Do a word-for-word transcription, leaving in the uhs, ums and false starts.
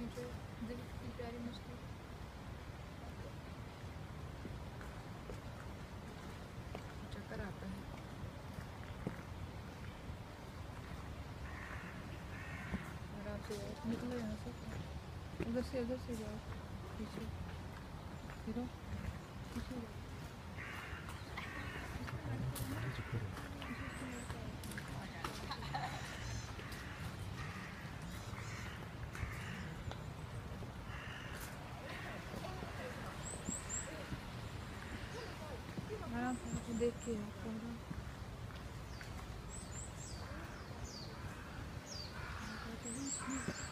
मुझे दिल की प्यारी मछली। चक्कर आता है। आराम से जाओ, निकलो यहाँ से, उधर से उधर से जाओ, पीछे फिरो, पीछे जाओ। आराम से देख के आओ।